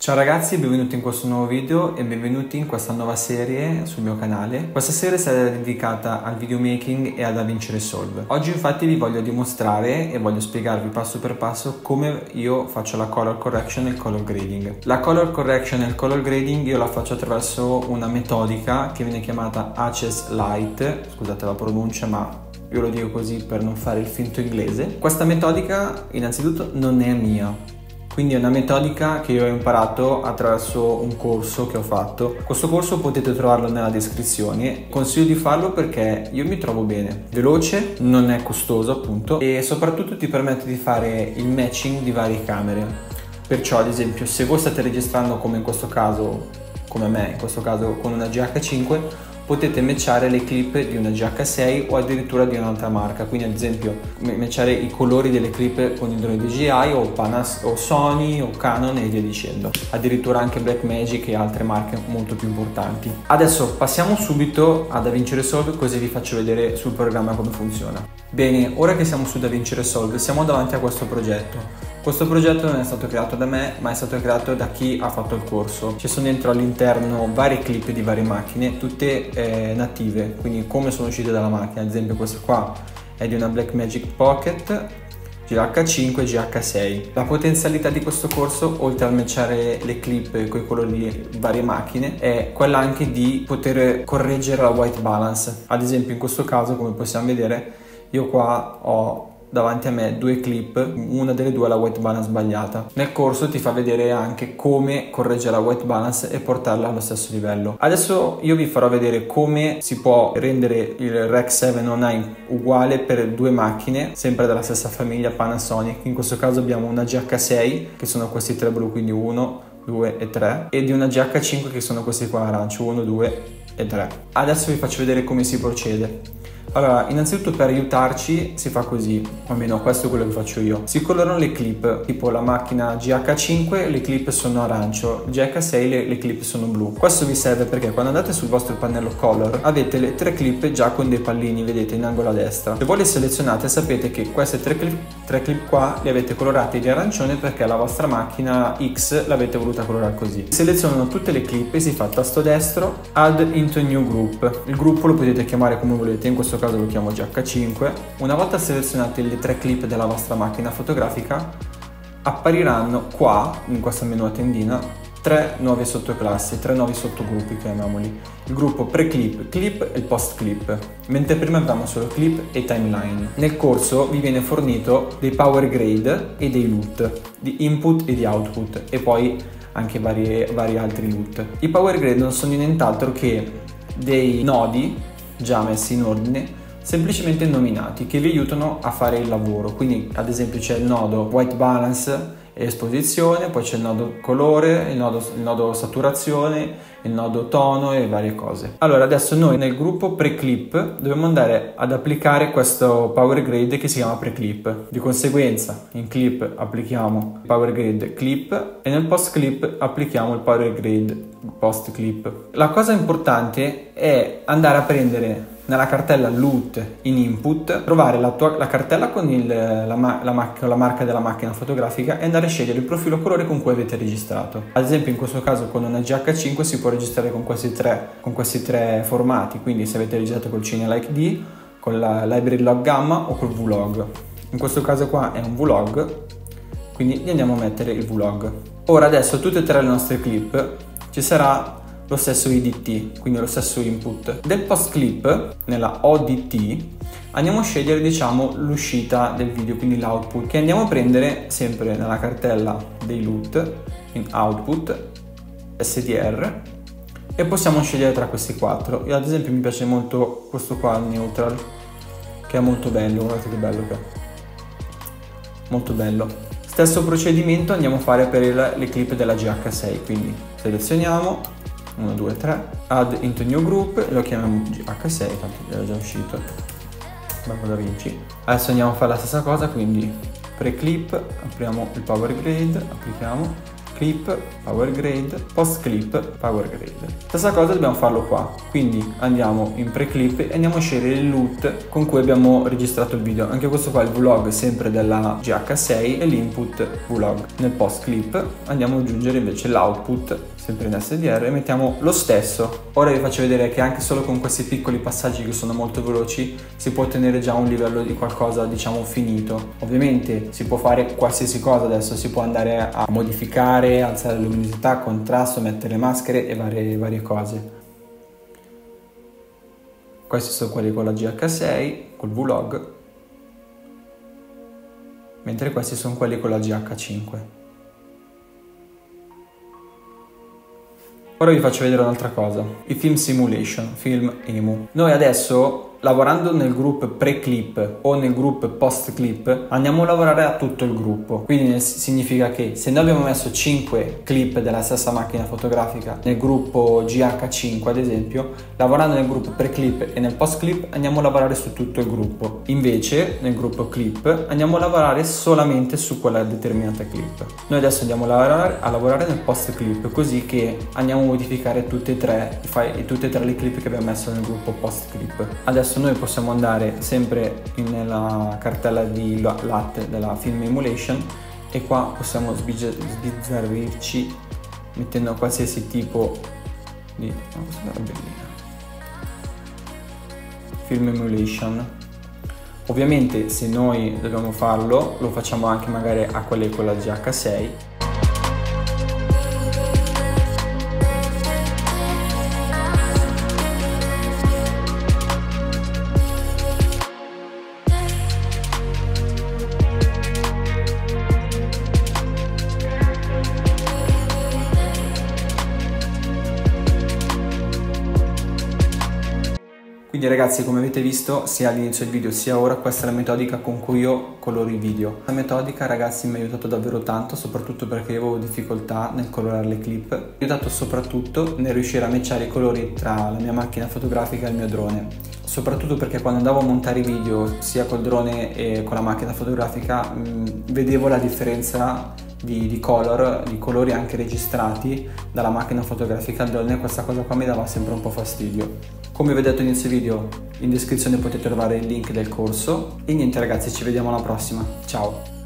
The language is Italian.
Ciao ragazzi, benvenuti in questo nuovo video e benvenuti in questa nuova serie sul mio canale. Questa serie sarà dedicata al videomaking e ad DaVinci Resolve. Oggi infatti vi voglio dimostrare e voglio spiegarvi passo per passo come io faccio la color correction e il color grading. La color correction e il color grading io la faccio attraverso una metodica che viene chiamata Access Light, scusate la pronuncia ma io lo dico così per non fare il finto inglese. Questa metodica innanzitutto non è mia. Quindi è una metodica che io ho imparato attraverso un corso che ho fatto. Questo corso potete trovarlo nella descrizione. Consiglio di farlo perché io mi trovo bene. Veloce, non è costoso appunto e soprattutto ti permette di fare il matching di varie camere. Perciò ad esempio se voi state registrando come in questo caso, come me in questo caso con una GH5, potete matchare le clip di una GH6 o addirittura di un'altra marca, quindi ad esempio matchare i colori delle clip con il drone DJI o o Sony o Canon e via dicendo, addirittura anche Blackmagic e altre marche molto più importanti. Adesso passiamo subito a DaVinci Resolve così vi faccio vedere sul programma come funziona. Bene, ora che siamo su DaVinci Resolve siamo davanti a questo progetto. Questo progetto non è stato creato da me, ma è stato creato da chi ha fatto il corso. Ci sono dentro all'interno varie clip di varie macchine, tutte native, quindi come sono uscite dalla macchina. Ad esempio questa qua è di una Blackmagic Pocket GH5 e GH6. La potenzialità di questo corso, oltre a matchare le clip con i colori di varie macchine, è quella anche di poter correggere la white balance. Ad esempio in questo caso, come possiamo vedere, io qua ho davanti a me due clip, una delle due ha la white balance sbagliata. Nel corso ti fa vedere anche come correggere la white balance e portarla allo stesso livello. Adesso io vi farò vedere come si può rendere il Rec 709 uguale per due macchine, sempre della stessa famiglia Panasonic. In questo caso abbiamo una GH6 che sono questi tre blu, quindi 1, 2 e 3, e di una GH5 che sono questi qua arancio, 1, 2 e 3. Adesso vi faccio vedere come si procede. Allora, innanzitutto per aiutarci si fa così, o almeno questo è quello che faccio io. Si colorano le clip, tipo la macchina GH5 le clip sono arancio, GH6 le clip sono blu. Questo vi serve perché quando andate sul vostro pannello color avete le tre clip già con dei pallini, vedete, in angolo a destra. Se voi le selezionate sapete che queste tre clip qua le avete colorate di arancione perché la vostra macchina X l'avete voluta colorare così. Selezionano tutte le clip e si fa tasto destro, add into new group. Il gruppo lo potete chiamare come volete, in questo caso lo chiamo GH5. Una volta selezionate le tre clip della vostra macchina fotografica appariranno qua in questa menu a tendina tre nuove sottoclassi, tre nuovi sottogruppi, chiamiamoli. Il gruppo pre-clip, clip e il post-clip, mentre prima avevamo solo clip e timeline. Nel corso vi viene fornito dei power grade e dei LUT, di input e di output, e poi anche vari altri LUT. I power grade non sono nient'altro che dei nodi già messi in ordine, semplicemente nominati, che vi aiutano a fare il lavoro. Quindi ad esempio c'è il nodo white balance e esposizione, poi c'è il nodo colore, il nodo saturazione, il nodo tono e varie cose. Allora adesso noi nel gruppo pre-clip dobbiamo andare ad applicare questo power grade che si chiama pre-clip. Di conseguenza in clip applichiamo il power grade clip e nel post clip applichiamo il power grade post clip. La cosa importante è andare a prendere nella cartella LUT in input, trovare la cartella con la marca della macchina fotografica e andare a scegliere il profilo colore con cui avete registrato. Ad esempio in questo caso con una GH5 si può registrare con questi tre formati, quindi se avete registrato col Cinelike D, con la Library Log Gamma o col Vlog. In questo caso qua è un Vlog, quindi gli andiamo a mettere il Vlog. Ora adesso tutte e tre le nostre clip ci sarà lo stesso IDT, quindi lo stesso input. Del post clip, nella ODT, andiamo a scegliere diciamo l'uscita del video, quindi l'output, che andiamo a prendere sempre nella cartella dei LUT in output SDR e possiamo scegliere tra questi quattro. Io ad esempio mi piace molto questo qua, il neutral, che è molto bello, guardate che bello che è, molto bello. Stesso procedimento andiamo a fare per le clip della GH6, quindi selezioniamo 1, 2, 3, add into new group e lo chiamiamo GH6, tanto era già uscito, Bravo DaVinci. Adesso andiamo a fare la stessa cosa, quindi pre-clip, apriamo il power grade, applichiamo clip, power grade, post clip, power grade. Stessa cosa dobbiamo farlo qua, quindi andiamo in pre-clip e andiamo a scegliere il LUT con cui abbiamo registrato il video. Anche questo qua è il vlog sempre della GH6 e l'input vlog. Nel post clip andiamo ad aggiungere invece l'output sempre in SDR e mettiamo lo stesso. Ora vi faccio vedere che anche solo con questi piccoli passaggi che sono molto veloci si può ottenere già un livello di qualcosa diciamo finito. Ovviamente si può fare qualsiasi cosa adesso, si può andare a modificare, alzare la luminosità, contrasto, mettere maschere e varie cose. Questi sono quelli con la GH6, col vlog, mentre questi sono quelli con la GH5. Ora vi faccio vedere un'altra cosa, i film simulation, film emu. Noi adesso, lavorando nel group pre-clip o nel group post-clip, andiamo a lavorare a tutto il gruppo. Quindi significa che se noi abbiamo messo 5 clip della stessa macchina fotografica nel gruppo GH5 ad esempio, lavorando nel gruppo pre-clip e nel post-clip andiamo a lavorare su tutto il gruppo. Invece nel gruppo clip andiamo a lavorare solamente su quella determinata clip. Noi adesso andiamo a lavorare nel post-clip, così che andiamo a modificare tutte e tre le clip che abbiamo messo nel gruppo post-clip. Adesso noi possiamo andare sempre nella cartella di LUT della Film Emulation e qua possiamo sbizzarrirci mettendo qualsiasi tipo di Film Emulation. Ovviamente se noi dobbiamo farlo lo facciamo anche magari a quelle con la GH6. Quindi ragazzi, come avete visto sia all'inizio del video sia ora, questa è la metodica con cui io coloro i video. La metodica ragazzi mi ha aiutato davvero tanto, soprattutto perché avevo difficoltà nel colorare le clip. Mi ha aiutato soprattutto nel riuscire a matchare i colori tra la mia macchina fotografica e il mio drone. Soprattutto perché quando andavo a montare i video sia col drone e con la macchina fotografica vedevo la differenza di colori anche registrati dalla macchina fotografica al drone. Questa cosa qua mi dava sempre un po' fastidio. Come vi ho detto inizio video, in descrizione potete trovare il link del corso e niente ragazzi, ci vediamo alla prossima, ciao!